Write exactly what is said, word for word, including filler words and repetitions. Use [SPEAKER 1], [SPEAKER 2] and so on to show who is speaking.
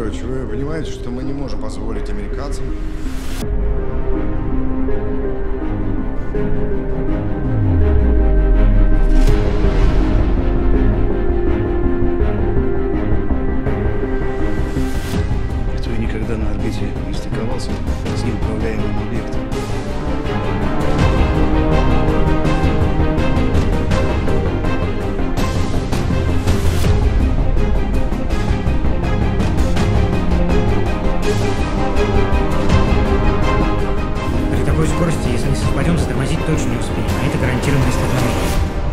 [SPEAKER 1] Петрович, вы понимаете, что мы не можем позволить американцам...
[SPEAKER 2] Никто и никогда на орбите не стыковался с неуправляемым объектом.
[SPEAKER 3] При такой скорости, если не совпадем, затормозить точно не успеем, а это гарантированное столкновение.